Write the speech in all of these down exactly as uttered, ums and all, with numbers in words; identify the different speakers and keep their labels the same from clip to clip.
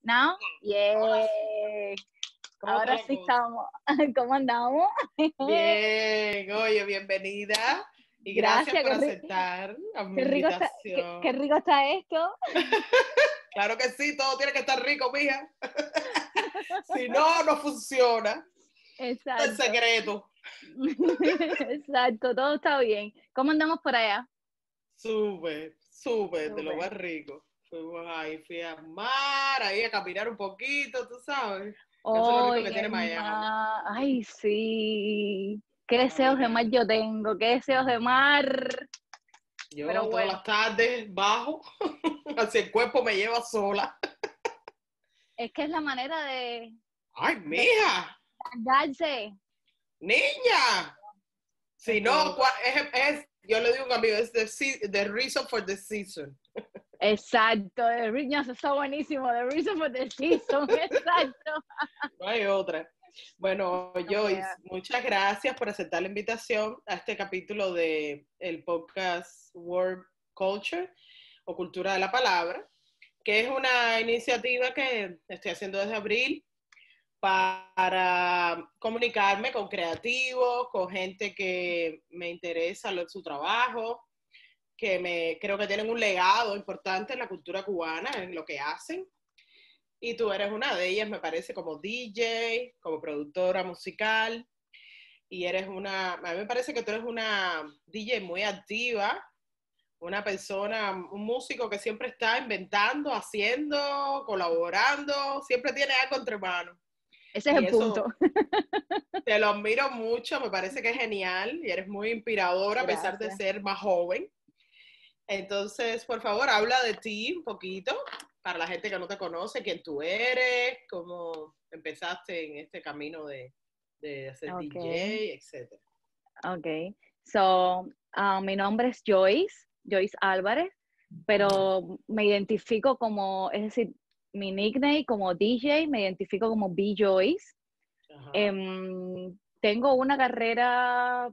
Speaker 1: ¿No?
Speaker 2: Ahora
Speaker 1: Yeah.
Speaker 2: sí. ¿Cómo
Speaker 1: Ahora
Speaker 2: está
Speaker 1: sí
Speaker 2: la cosa?
Speaker 1: estamos. ¿Cómo andamos?
Speaker 2: Bien, oye, bienvenida y gracias
Speaker 1: Gracias,
Speaker 2: por
Speaker 1: qué, ri-
Speaker 2: aceptar a mi
Speaker 1: qué rico está, qué, qué
Speaker 2: invitación.
Speaker 1: rico está esto.
Speaker 2: Claro que sí, todo tiene que estar rico, mija. Si no, no funciona. Este es el
Speaker 1: Exacto.
Speaker 2: secreto.
Speaker 1: Exacto, todo está bien. ¿Cómo andamos por allá?
Speaker 2: Súper, súper, de lo
Speaker 1: Súper.
Speaker 2: más rico. Fuimos ahí, fui a mar, ahí a caminar un poquito, tú sabes. Eso es lo rico que
Speaker 1: Hoy
Speaker 2: tiene
Speaker 1: el
Speaker 2: Miami.
Speaker 1: mar. Ay, sí. Qué deseos de mar
Speaker 2: Caminar.
Speaker 1: yo tengo, qué deseos de mar. Pero
Speaker 2: Yo todas
Speaker 1: bueno,
Speaker 2: las tardes bajo, hacia el cuerpo me lleva sola.
Speaker 1: es que es la manera de,
Speaker 2: Ay,
Speaker 1: de
Speaker 2: mija,
Speaker 1: darse.
Speaker 2: niña.
Speaker 1: Es
Speaker 2: Si no,
Speaker 1: bello.
Speaker 2: es, es, yo le digo a un amigo, es the, the reason for the season.
Speaker 1: Exacto, The Reason está buenísimo, The Reason for the Season, exacto.
Speaker 2: No hay otra. Bueno,
Speaker 1: No
Speaker 2: Joyce,
Speaker 1: vea.
Speaker 2: muchas gracias por aceptar la invitación a este capítulo de el podcast Word Culture o Cultura de la Palabra, que es una iniciativa que estoy haciendo desde abril para comunicarme con creativos, con gente que me interesa lo, su trabajo, que me creo que tienen un legado importante en la cultura cubana, en lo que hacen. Y tú eres una de ellas, me parece, como D J, como productora musical. Y eres una, a mí me parece que tú eres una D J muy activa, una persona, un músico que siempre está inventando, haciendo, colaborando, siempre tiene algo entre manos.
Speaker 1: Ese es
Speaker 2: Y
Speaker 1: el punto.
Speaker 2: eso te lo admiro mucho, me parece que es genial y eres muy inspiradora a pesar de
Speaker 1: Gracias.
Speaker 2: ser más joven. Entonces, por favor, habla de ti un poquito para la gente que no te conoce, quién tú eres, cómo empezaste en este camino de, de hacer
Speaker 1: Okay,
Speaker 2: D J, etcétera.
Speaker 1: okay. So, uh, mi nombre es Joyce, Joyce Álvarez, pero me identifico como, es decir, mi nickname como D J, me identifico como B Joyce.
Speaker 2: Ajá.
Speaker 1: Um, tengo una carrera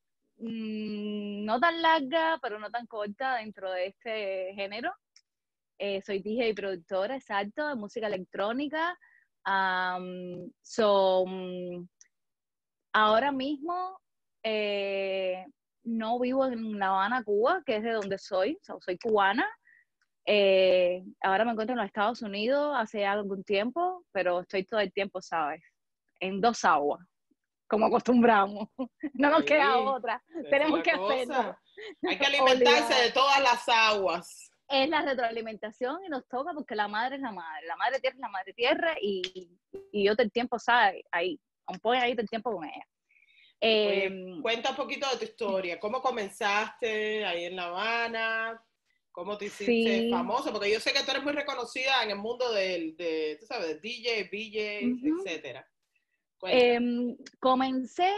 Speaker 1: mm, no tan larga, pero no tan corta dentro de este género. Eh, soy D J y productora, exacto, de música electrónica. Um, so, um, ahora mismo eh, no vivo en La Habana, Cuba, que es de donde soy, o sea, soy cubana. Eh, ahora me encuentro en los Estados Unidos hace algún tiempo, pero estoy todo el tiempo, ¿sabes? En dos aguas, como acostumbramos. No nos queda
Speaker 2: Ahí,
Speaker 1: otra,
Speaker 2: esa es
Speaker 1: tenemos
Speaker 2: la
Speaker 1: que hacerlo.
Speaker 2: cosa. Hay que alimentarse
Speaker 1: Obligado.
Speaker 2: de todas las aguas.
Speaker 1: Es la retroalimentación y nos toca porque la madre es la madre, la madre tierra es la madre tierra y, y yo todo el tiempo, ¿sabes? Ahí, un poco ahí todo el tiempo con ella. Eh,
Speaker 2: Oye, cuenta un poquito de tu historia. ¿Cómo comenzaste ahí en La Habana? ¿Cómo te hiciste
Speaker 1: sí,
Speaker 2: famoso? Porque yo sé que tú eres muy reconocida en el mundo del, de, tú sabes, de D J, B J,
Speaker 1: uh-huh.
Speaker 2: etcétera.
Speaker 1: eh,
Speaker 2: Cuéntame.
Speaker 1: comencé,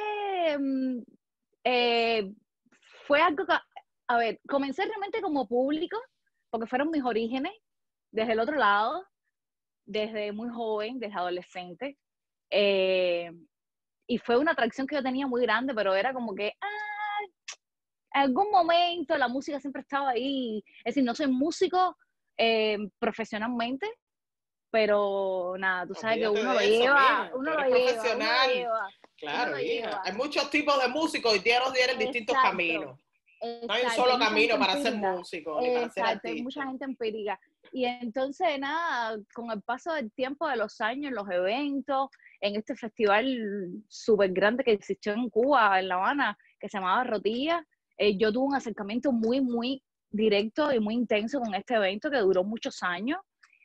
Speaker 1: eh, fue algo que, a ver, comencé realmente como público, porque fueron mis orígenes, desde el otro lado, desde muy joven, desde adolescente. Eh, y fue una atracción que yo tenía muy grande, pero era como que, ah, en algún momento la música siempre estaba ahí. Es decir, no soy músico eh, profesionalmente, pero nada, tú sabes que
Speaker 2: Olvídate
Speaker 1: uno lo
Speaker 2: de eso,
Speaker 1: lleva,
Speaker 2: mija. Tú
Speaker 1: uno lo
Speaker 2: eres
Speaker 1: lleva, uno lo
Speaker 2: profesional.
Speaker 1: lleva, uno
Speaker 2: Claro,
Speaker 1: lo
Speaker 2: hija.
Speaker 1: lleva.
Speaker 2: Hay muchos tipos de músicos y todos tienen distintos
Speaker 1: Exacto,
Speaker 2: caminos. No hay un
Speaker 1: exacto. Hay
Speaker 2: solo
Speaker 1: mucha gente
Speaker 2: camino para ser
Speaker 1: empírica,
Speaker 2: músico ni para ser
Speaker 1: exacto, hay mucha
Speaker 2: artista.
Speaker 1: gente empírica. Y entonces, nada, con el paso del tiempo, de los años, los eventos, en este festival súper grande que existió en Cuba, en La Habana, que se llamaba Rotilla, eh, yo tuve un acercamiento muy, muy directo y muy intenso con este evento que duró muchos años.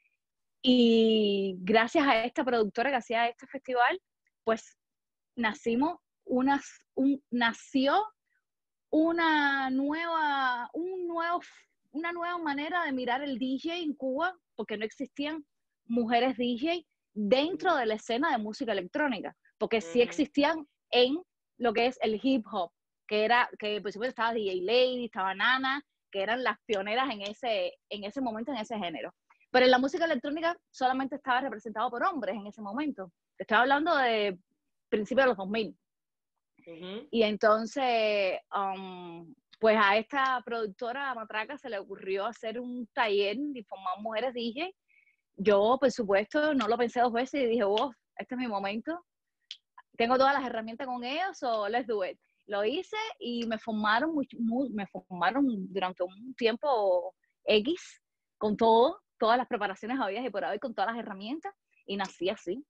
Speaker 1: Y gracias a esta productora que hacía este festival, pues nacimos unas, un, nació una nueva, un nuevo, una nueva manera de mirar el D J en Cuba, porque no existían mujeres D J dentro de la escena de música electrónica, porque sí
Speaker 2: Uh-huh.
Speaker 1: existían en lo que es el hip hop, que era, que por supuesto estaba D J Lady, estaba Nana, que eran las pioneras en ese, en ese momento, en ese género. Pero en la música electrónica solamente estaba representado por hombres en ese momento. Te estaba hablando de principios de los dos mil.
Speaker 2: Uh-huh.
Speaker 1: Y entonces, um, pues a esta productora Matraca se le ocurrió hacer un taller y formar mujeres D J yo, por supuesto, no lo pensé dos veces y dije, wow, este es mi momento. Tengo todas las herramientas con ellos, so let's do it. Lo hice y me formaron, muy, muy, me formaron durante un tiempo X con todo, todas las preparaciones habidas y por haber, con todas las herramientas, y nací así.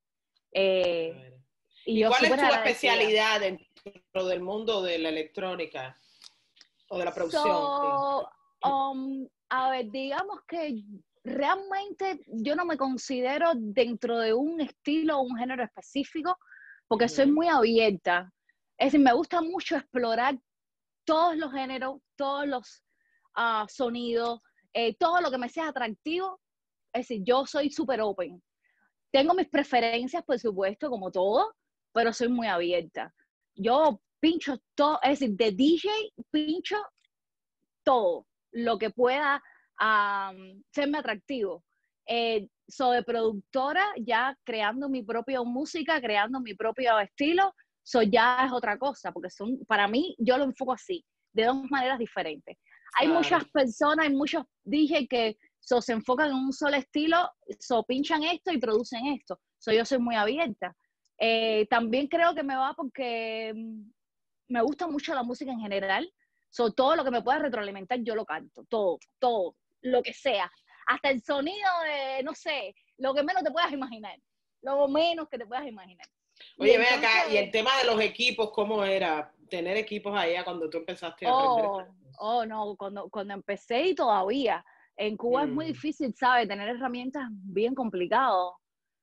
Speaker 1: Eh, y
Speaker 2: ¿Y
Speaker 1: yo
Speaker 2: cuál es
Speaker 1: súper
Speaker 2: tu
Speaker 1: agradecida.
Speaker 2: especialidad dentro del mundo de la electrónica o de la producción?
Speaker 1: So, um, a ver, digamos que realmente yo no me considero dentro de un estilo o un género específico, porque soy
Speaker 2: Uh-huh.
Speaker 1: muy abierta. Es decir, me gusta mucho explorar todos los géneros, todos los uh, sonidos, eh, todo lo que me sea atractivo. Es decir, yo soy súper open. Tengo mis preferencias, por supuesto, como todo, pero soy muy abierta. Yo pincho todo, es decir, de D J pincho todo lo que pueda um, serme atractivo. Eh, soy productora, ya creando mi propia música, creando mi propio estilo, eso ya es otra cosa, porque son, para mí, yo lo enfoco así, de dos maneras diferentes. Hay
Speaker 2: Claro.
Speaker 1: muchas personas, hay muchos D J que so, se enfocan en un solo estilo, so, pinchan esto y producen esto. So, yo soy muy abierta. Eh, también creo que me va porque me gusta mucho la música en general. So, todo lo que me pueda retroalimentar, yo lo canto. Todo, todo, lo que sea. Hasta el sonido de, no sé, lo que menos te puedas imaginar. Lo menos que te puedas imaginar.
Speaker 2: Oye, ve acá, y el tema de los equipos, ¿cómo era? Tener equipos allá cuando tú empezaste a aprender.
Speaker 1: Oh, oh no, cuando, cuando empecé y todavía. En Cuba mm. es muy difícil, ¿sabes? Tener herramientas bien complicado.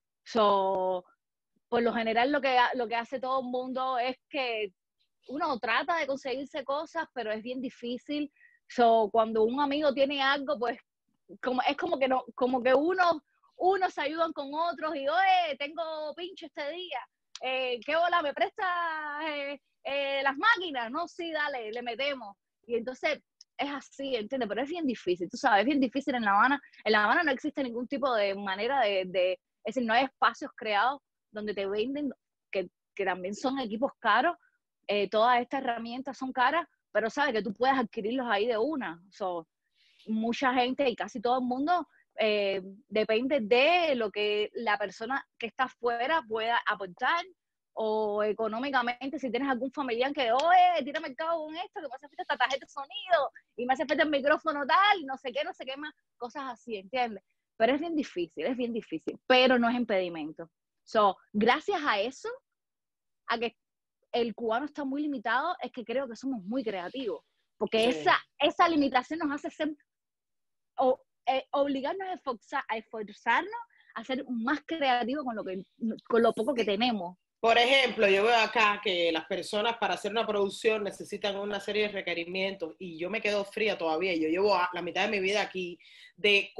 Speaker 1: So, por lo general lo que, lo que hace todo el mundo es que uno trata de conseguirse cosas, pero es bien difícil. So, cuando un amigo tiene algo, pues como, es como que no, como que uno, unos se ayudan con otros y, oye, tengo pinche este día, eh, ¿qué bola? ¿Me prestas eh, eh, las máquinas? No, sí, dale, le metemos. Y entonces es así, ¿entiendes? Pero es bien difícil, tú sabes, es bien difícil en La Habana. En La Habana no existe ningún tipo de manera de, de es decir, no hay espacios creados donde te venden, que, que también son equipos caros. Eh, todas estas herramientas son caras, pero sabes que tú puedes adquirirlos ahí de una. So, mucha gente y casi todo el mundo eh, depende de lo que la persona que está afuera pueda aportar, o económicamente, si tienes algún familiar que, oye, tírame el cabo con esto, que me hace falta esta tarjeta de sonido, y me hace falta el micrófono tal, no sé qué, no sé qué más, cosas así, ¿entiendes? Pero es bien difícil, es bien difícil, pero no es impedimento. So, gracias a eso, a que el cubano está muy limitado, es que creo que somos muy creativos, porque sí. esa, esa limitación nos hace ser, o, eh, obligarnos a, esforzar, a esforzarnos a ser más creativos con lo, que, con lo poco que tenemos.
Speaker 2: Por ejemplo, yo veo acá que las personas para hacer una producción necesitan una serie de requerimientos y yo me quedo fría todavía. Yo llevo la mitad de mi vida aquí. ¿De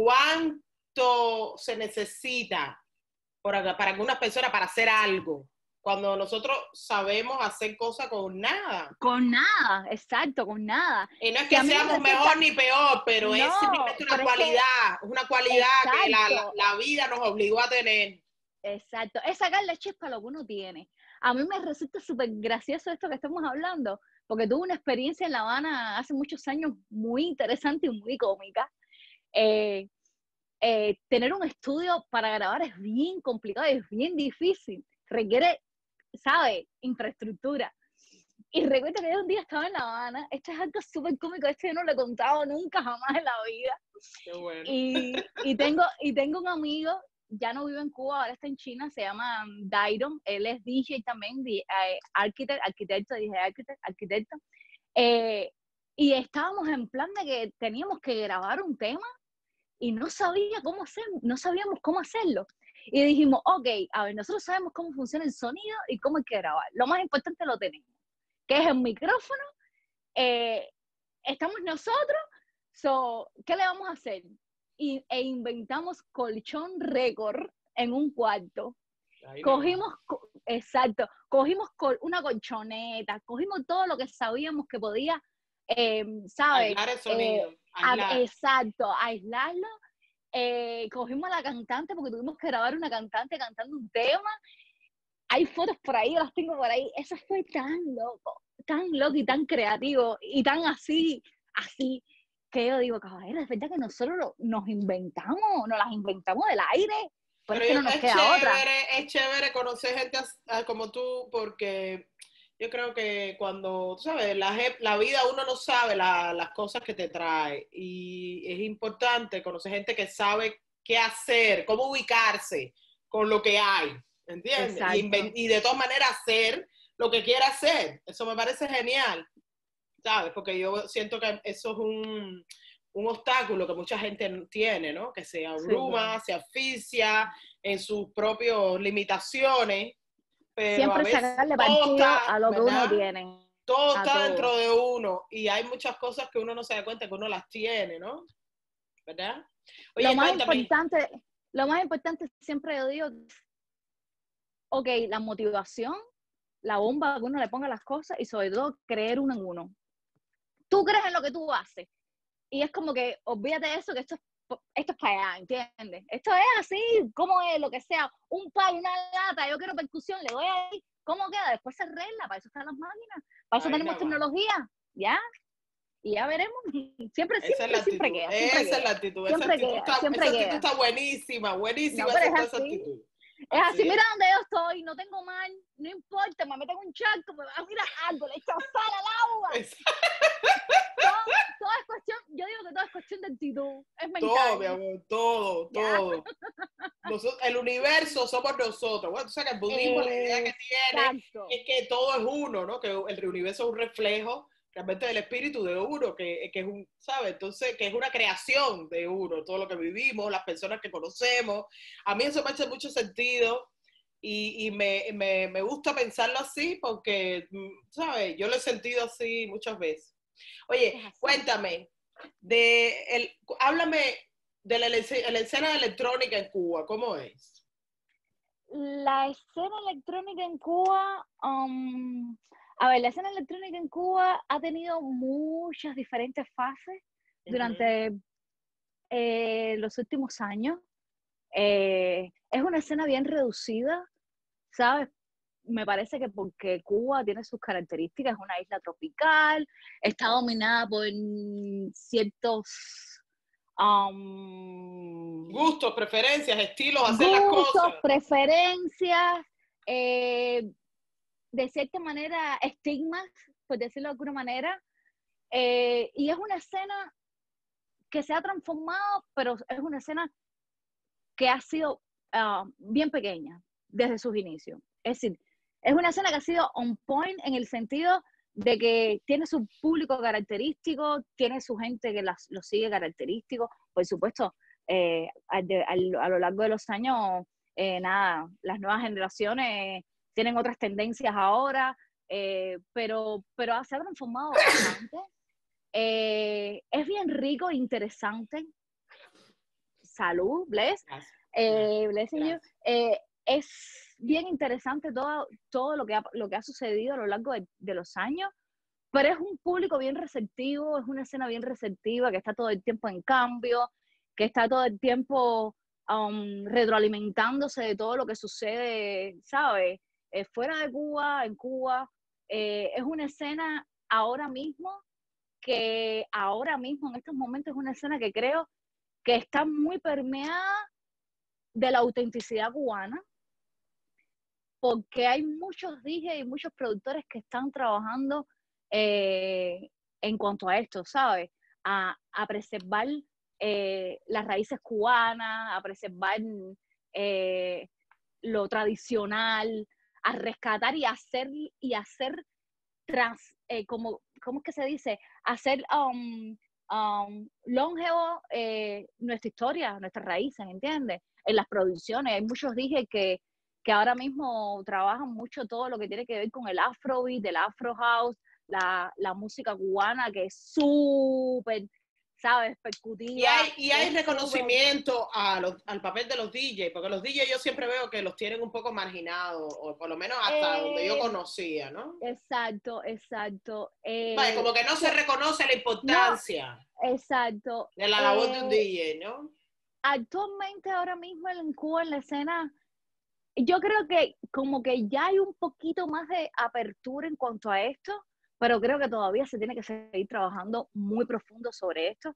Speaker 2: cuánto se necesita para, para algunas personas para hacer algo? Cuando nosotros sabemos hacer cosas con nada.
Speaker 1: Con nada, exacto, con nada.
Speaker 2: Y no es que si seamos receta, mejor ni peor, pero no, es simplemente una cualidad, es que, una cualidad exacto. que la, la, la vida nos obligó a tener.
Speaker 1: Exacto, es sacarle chispa a lo que uno tiene. A mí me resulta súper gracioso esto que estamos hablando, porque tuve una experiencia en La Habana hace muchos años muy interesante y muy cómica. Eh, eh, tener un estudio para grabar es bien complicado, es bien difícil, requiere, ¿sabe? Infraestructura. Y recuerdo que un día estaba en La Habana, esto es algo súper cómico, esto yo no lo he contado nunca jamás en la vida.
Speaker 2: Qué bueno.
Speaker 1: Y, y, tengo, y tengo un amigo, ya no vive en Cuba, ahora está en China, se llama Dairon, él es D J también, de, eh, arquitecto, arquitecto, dije arquitecto, arquitecto. Eh, y estábamos en plan de que teníamos que grabar un tema y no sabía cómo hacer, no sabíamos cómo hacerlo. Y dijimos, ok, a ver, nosotros sabemos cómo funciona el sonido y cómo hay que grabar. Lo más importante lo tenemos, que es el micrófono. Eh, estamos nosotros, so, ¿qué le vamos a hacer? Y, e inventamos colchón récord en un cuarto. Ahí cogimos, no. co exacto, cogimos col una colchoneta, cogimos todo lo que sabíamos que podía, eh, ¿sabes?
Speaker 2: Aislar el sonido.
Speaker 1: Eh, aislar. A, exacto, aislarlo. Eh, cogimos a la cantante porque tuvimos que grabar una cantante cantando un tema. Hay fotos por ahí, las tengo por ahí. Eso fue tan loco, tan loco y tan creativo y tan así, así. que yo digo, caballero, es verdad que nosotros lo, nos inventamos, nos las inventamos del aire, pero, pero es que no nos
Speaker 2: es
Speaker 1: queda
Speaker 2: chévere,
Speaker 1: otra.
Speaker 2: Es chévere conocer gente como tú, porque yo creo que cuando, tú sabes, la, la vida uno no sabe la, las cosas que te trae, y es importante conocer gente que sabe qué hacer, cómo ubicarse con lo que hay, ¿entiendes? Y, y de todas maneras hacer lo que quiera hacer. Eso me parece genial, ¿sabes? Porque yo siento que eso es un, un obstáculo que mucha gente tiene, ¿no? Que se abruma, sí, se asfixia en sus propias limitaciones. Pero
Speaker 1: siempre
Speaker 2: a veces
Speaker 1: sacarle partido está, a lo que ¿verdad? Uno tiene.
Speaker 2: Todo está todo. Dentro de uno, y hay muchas cosas que uno no se da cuenta que uno las tiene, ¿no? ¿Verdad?
Speaker 1: Oye, lo más cuéntame. importante, lo más importante siempre yo digo, ok, la motivación, la bomba que uno le ponga las cosas, y sobre todo creer uno en uno. Tú crees en lo que tú haces, y es como que olvídate de eso, que esto es esto es para allá, ¿entiendes? Esto es así, como es, lo que sea, un palo, una lata, yo quiero percusión, le doy ahí, ¿cómo queda? Después se arregla, para eso están las máquinas, para eso Ay, tenemos no, tecnología, ¿ya? Y ya veremos, siempre,
Speaker 2: esa
Speaker 1: siempre,
Speaker 2: es
Speaker 1: siempre queda. Siempre
Speaker 2: esa
Speaker 1: queda.
Speaker 2: es la actitud,
Speaker 1: siempre
Speaker 2: esa actitud,
Speaker 1: queda,
Speaker 2: está,
Speaker 1: siempre
Speaker 2: esa
Speaker 1: queda.
Speaker 2: actitud está buenísima, buenísima,
Speaker 1: no, pero
Speaker 2: esa,
Speaker 1: es
Speaker 2: esa
Speaker 1: así.
Speaker 2: actitud.
Speaker 1: Es así, mira donde yo estoy, no tengo mal, no importa, me meto en un charco, me va a mirar algo, le echo sal al agua. todo, todo es cuestión, yo digo que todo es cuestión de actitud, es mental.
Speaker 2: Todo, mi amor, todo, ¿ya? Todo. Nosotros, el universo somos nosotros. Bueno, tú sabes que el budismo, eh, la idea que tiene exacto. Es que todo es uno, ¿no? Que el universo es un reflejo realmente del espíritu de uno, que, que es un, ¿sabes? Entonces, que es una creación de uno, todo lo que vivimos, las personas que conocemos. A mí eso me hace mucho sentido. Y, y me, me, me gusta pensarlo así porque, ¿sabes? Yo lo he sentido así muchas veces. Oye, cuéntame, de el, háblame de la, la escena electrónica en Cuba, ¿cómo es?
Speaker 1: La escena electrónica en Cuba, um, a ver, la escena electrónica en Cuba ha tenido muchas diferentes fases uh-huh. durante eh, los últimos años. Eh, es una escena bien reducida, ¿sabes? Me parece que porque Cuba tiene sus características, es una isla tropical, está dominada por ciertos um,
Speaker 2: gustos, preferencias, estilos, hacer las cosas.
Speaker 1: Gustos, preferencias, eh, de cierta manera, estigmas, por decirlo de alguna manera, eh, y es una escena que se ha transformado, pero es una escena que ha sido uh, bien pequeña desde sus inicios. Es decir, es una escena que ha sido on point en el sentido de que tiene su público característico, tiene su gente que las, lo sigue característico. Por supuesto, eh, a, de, a, a lo largo de los años, eh, nada, las nuevas generaciones tienen otras tendencias ahora, eh, pero, pero se ha transformado bastante. Eh, es bien rico, interesante. Salud, bless. Eh, bless you. Eh, es bien interesante todo, todo lo, que ha, lo que ha sucedido a lo largo de, de los años, pero es un público bien receptivo, es una escena bien receptiva, que está todo el tiempo en cambio, que está todo el tiempo um, retroalimentándose de todo lo que sucede, ¿sabes? Eh, fuera de Cuba, en Cuba. Eh, es una escena ahora mismo, que ahora mismo, en estos momentos, es una escena que creo que está muy permeada de la autenticidad cubana, porque hay muchos D Js y muchos productores que están trabajando eh, en cuanto a esto, ¿sabes? A, a preservar eh, las raíces cubanas, a preservar eh, lo tradicional, a rescatar y hacer, y hacer trans, eh, como, ¿cómo es que se dice? Hacer um, um, longevo eh, nuestra historia, nuestras raíces, ¿entiendes? En las producciones, hay muchos D Js que que ahora mismo trabajan mucho todo lo que tiene que ver con el afrobeat, el afro house, la, la música cubana, que es súper, ¿sabes? Percutiva.
Speaker 2: Y hay, y hay reconocimiento a los, al papel de los D Js, porque los D Js yo siempre veo que los tienen un poco marginados, o por lo menos hasta eh, donde yo conocía, ¿no?
Speaker 1: Exacto, exacto. Eh,
Speaker 2: vale, como que no se reconoce la importancia
Speaker 1: no, exacto.
Speaker 2: de la labor eh, de un D J, ¿no?
Speaker 1: Actualmente, ahora mismo en Cuba, en la escena, yo creo que como que ya hay un poquito más de apertura en cuanto a esto, pero creo que todavía se tiene que seguir trabajando muy profundo sobre esto,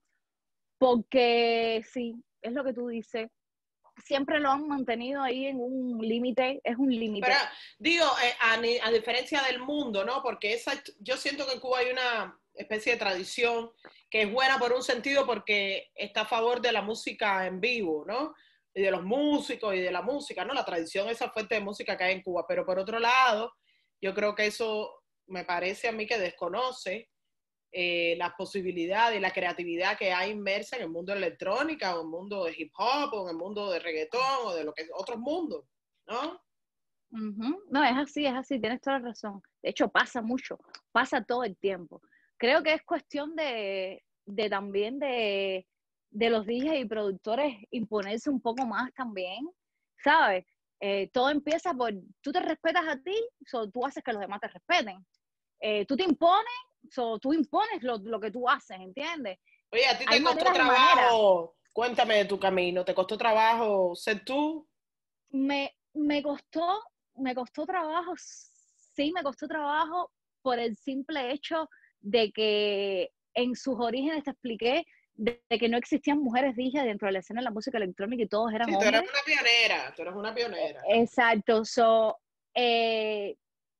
Speaker 1: porque sí, es lo que tú dices, siempre lo han mantenido ahí en un límite, es un límite.
Speaker 2: Pero digo, eh, a, a diferencia del mundo, ¿no? Porque esa, yo siento que en Cuba hay una especie de tradición que es buena por un sentido porque está a favor de la música en vivo, ¿no? Y de los músicos y de la música, ¿no? La tradición, esa fuente de música que hay en Cuba. Pero por otro lado, yo creo que eso me parece a mí que desconoce eh, las posibilidades y la creatividad que hay inmersa en el mundo de la electrónica o en el mundo de hip hop o en el mundo de reggaetón o de lo que es otros mundos, ¿no?
Speaker 1: Uh-huh. No, es así, es así, tienes toda la razón. De hecho, pasa mucho, pasa todo el tiempo. Creo que es cuestión de, de también de, de los D Js y productores imponerse un poco más también, ¿sabes? Eh, todo empieza por, tú te respetas a ti, so, tú haces que los demás te respeten. Eh, tú te impones, so, tú impones lo, lo que tú haces, ¿entiendes?
Speaker 2: Oye, ¿a ti
Speaker 1: Hay
Speaker 2: te costó
Speaker 1: maneras y maneras.
Speaker 2: trabajo? Cuéntame de tu camino. ¿Te costó trabajo ser tú?
Speaker 1: Me, me costó, me costó trabajo, sí me costó trabajo por el simple hecho de que en sus orígenes te expliqué de, de que no existían mujeres D J dentro de la escena de la música electrónica y todos eran
Speaker 2: Sí, tú eres
Speaker 1: hombres.
Speaker 2: una pionera, tú eres una
Speaker 1: Eh,
Speaker 2: pionera.
Speaker 1: Exacto, so, eh,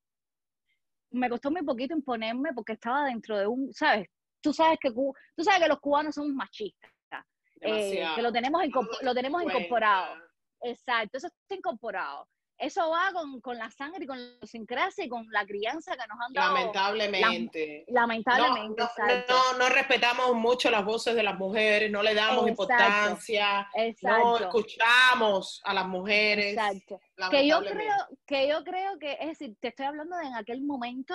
Speaker 1: me costó muy poquito imponerme porque estaba dentro de un, ¿sabes? Tú sabes que, tú sabes que los cubanos somos machistas, eh, que lo
Speaker 2: Demasiado.
Speaker 1: tenemos,
Speaker 2: Vamos
Speaker 1: lo
Speaker 2: a
Speaker 1: tenemos
Speaker 2: cuenta.
Speaker 1: incorporado. Exacto, eso está incorporado. Eso va con, con la sangre y con la idiosincrasia y con la crianza que nos han dado, las,
Speaker 2: Lamentablemente. No,
Speaker 1: lamentablemente,
Speaker 2: no,
Speaker 1: exacto.
Speaker 2: no, no respetamos mucho las voces de las mujeres, no le damos
Speaker 1: Exacto,
Speaker 2: importancia, no
Speaker 1: exacto,
Speaker 2: escuchamos a las mujeres,
Speaker 1: exacto. Que yo creo,
Speaker 2: lamentablemente.
Speaker 1: que yo creo que, es decir, te estoy hablando de en aquel momento,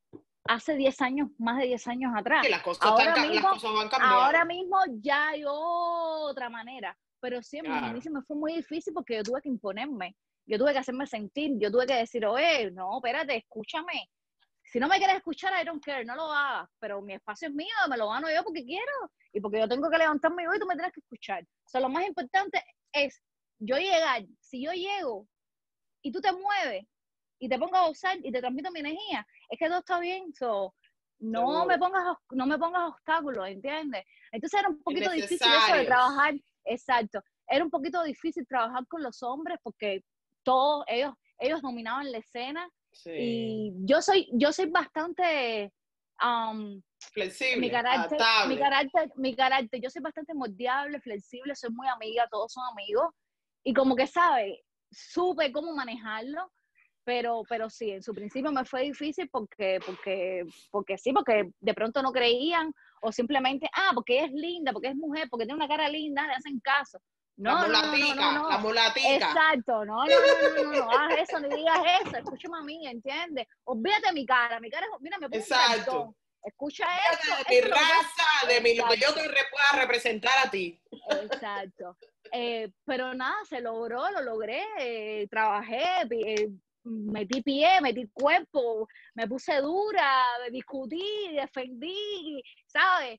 Speaker 1: hace diez años, más de diez años atrás.
Speaker 2: Sí, las cosas, están,
Speaker 1: Ahora
Speaker 2: las
Speaker 1: mismo,
Speaker 2: cosas van
Speaker 1: ahora
Speaker 2: cambiando.
Speaker 1: mismo ya hay otra manera, pero sí, en mis
Speaker 2: Claro.
Speaker 1: inicios me fue muy difícil porque yo tuve que imponerme, yo tuve que hacerme sentir, yo tuve que decir, oye, no, espérate, escúchame. Si no me quieres escuchar, I don't care, no lo hagas, pero mi espacio es mío, me lo gano yo porque quiero y porque yo tengo que levantarme hoy y tú me tienes que escuchar. O sea, lo más importante es yo llegar, si yo llego y tú te mueves y te pongo a usar y te transmito mi energía, es que todo está bien, so, no me
Speaker 2: Seguro.
Speaker 1: pongas no me pongas obstáculos, ¿entiendes? Entonces era un poquito difícil eso de
Speaker 2: Innecesarios.
Speaker 1: trabajar, exacto, era un poquito difícil trabajar con los hombres porque todos ellos ellos dominaban la escena
Speaker 2: Sí.
Speaker 1: y yo soy yo soy bastante um, mi
Speaker 2: Flexible,
Speaker 1: carácter, mi
Speaker 2: adaptable.
Speaker 1: carácter, mi carácter, yo soy bastante moldeable, flexible, soy muy amiga, todos son amigos y como que sabe, supe cómo manejarlo, pero, pero sí, en su principio me fue difícil porque, porque, porque sí, porque de pronto no creían o simplemente, ah, porque ella es linda, porque es mujer, porque tiene una cara linda, le hacen caso.
Speaker 2: La
Speaker 1: No, no, no, no, no,
Speaker 2: mulatica, la
Speaker 1: no.
Speaker 2: mulatica.
Speaker 1: Exacto, no, no, no, no, no, no, haz eso, ni digas eso, escúchame a mí, ¿entiendes? Olvídate de mi cara, mi cara es, mira, me pongo un
Speaker 2: Exacto.
Speaker 1: cartón, escucha esto,
Speaker 2: Fíjate de mi
Speaker 1: eso es lo que yo,
Speaker 2: raza, de mi, lo que yo te
Speaker 1: exacto,
Speaker 2: re- pueda representar a ti.
Speaker 1: exacto. Eh, pero nada, se logró, lo logré, eh, trabajé, eh, metí pie, metí cuerpo, me puse dura, discutí, defendí, ¿sabes?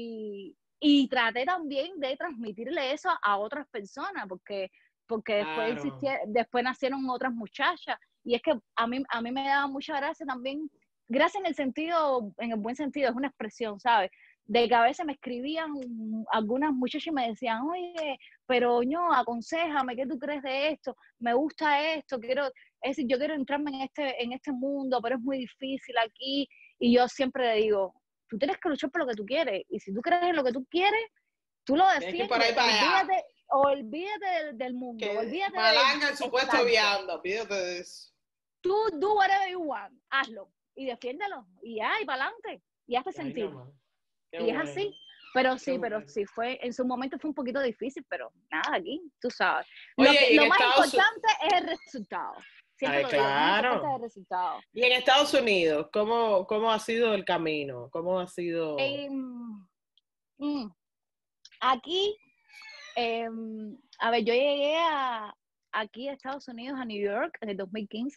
Speaker 1: Y, y traté también de transmitirle eso a otras personas, porque, porque después,
Speaker 2: Claro.
Speaker 1: existía, después nacieron otras muchachas, y es que a mí, a mí me daba mucha gracia también, gracia en el sentido, en el buen sentido, es una expresión, ¿sabes? De que a veces me escribían algunas muchachas y me decían, oye, pero no, aconséjame, ¿qué tú crees de esto? Me gusta esto, quiero, es decir, yo quiero entrarme en este, en este mundo, pero es muy difícil aquí. Y yo siempre le digo, tú tienes que luchar por lo que tú quieres. Y si tú crees en lo que tú quieres, tú lo
Speaker 2: Tienes que ir por
Speaker 1: defiendes.
Speaker 2: ahí para allá.
Speaker 1: Olvídate, olvídate del, del mundo,
Speaker 2: Que
Speaker 1: olvídate de...
Speaker 2: malanga el supuesto
Speaker 1: Exacto.
Speaker 2: viando, pídete de eso.
Speaker 1: Tú do whatever you want, hazlo. Y defiéndelo. Y ya, y para adelante. Y hazte
Speaker 2: Ay,
Speaker 1: sentir.
Speaker 2: no más. Qué
Speaker 1: Y es
Speaker 2: bueno,
Speaker 1: así. Pero
Speaker 2: qué
Speaker 1: sí, pero
Speaker 2: bueno.
Speaker 1: sí, fue, en su momento fue un poquito difícil, pero nada, aquí, tú sabes. Lo,
Speaker 2: Oye,
Speaker 1: que,
Speaker 2: y en
Speaker 1: lo más
Speaker 2: Estados Unidos,
Speaker 1: importante es el resultado. Siempre
Speaker 2: ay,
Speaker 1: lo digo, lo más importante es
Speaker 2: claro.
Speaker 1: el resultado.
Speaker 2: Y en Estados Unidos, ¿cómo, cómo ha sido el camino? ¿Cómo ha sido?
Speaker 1: Eh, mm, aquí, eh, a ver, yo llegué a, aquí a Estados Unidos, a New York, en el dos mil quince.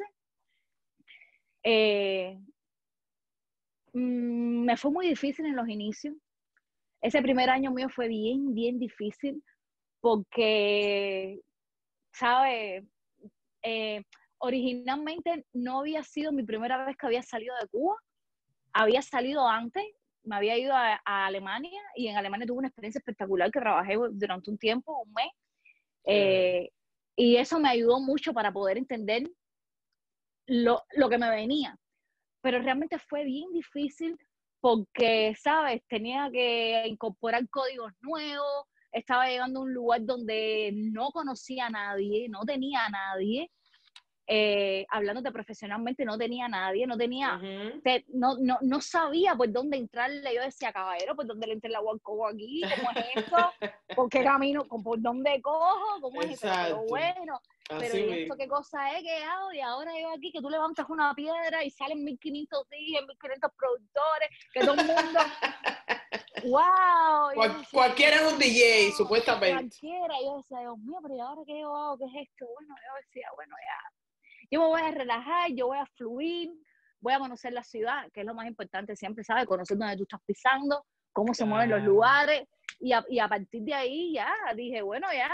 Speaker 1: Eh, mm, me fue muy difícil en los inicios. Ese primer año mío fue bien, bien difícil porque, ¿sabes? Eh, originalmente no había sido mi primera vez que había salido de Cuba. había salido antes, me había ido a, a Alemania y en Alemania tuve una experiencia espectacular que trabajé durante un tiempo, un mes, eh, y eso me ayudó mucho para poder entender lo, lo que me venía. Pero realmente fue bien difícil porque, ¿sabes? Tenía que incorporar códigos nuevos, estaba llegando a un lugar donde no conocía a nadie, no tenía a nadie, eh, hablándote profesionalmente, no tenía a nadie, no tenía,
Speaker 2: Uh-huh.
Speaker 1: te, no, no, no sabía por dónde entrarle. Yo decía, caballero, ¿por dónde le entré la Guancobo aquí? ¿Cómo es esto? ¿Por qué camino? ¿Por dónde cojo? ¿Cómo es esto? Pero bueno, pero
Speaker 2: Así
Speaker 1: ¿y esto
Speaker 2: mismo.
Speaker 1: qué cosa es que hago? Y ahora yo aquí, que tú levantas una piedra y salen mil quinientos días, mil quinientos productores, que todo el mundo... ¡Wow!
Speaker 2: Cual,
Speaker 1: Decía,
Speaker 2: cualquiera es un D J,
Speaker 1: no,
Speaker 2: supuestamente.
Speaker 1: cualquiera. Yo decía, Dios mío, pero ¿y ahora qué yo hago? ¿Qué es esto? Bueno, yo decía, bueno, ya. Yo me voy a relajar, yo voy a fluir, voy a conocer la ciudad, que es lo más importante siempre, ¿sabes? Conocer dónde tú estás pisando, cómo se mueven los lugares. Y a, y a partir de ahí ya dije, bueno, ya,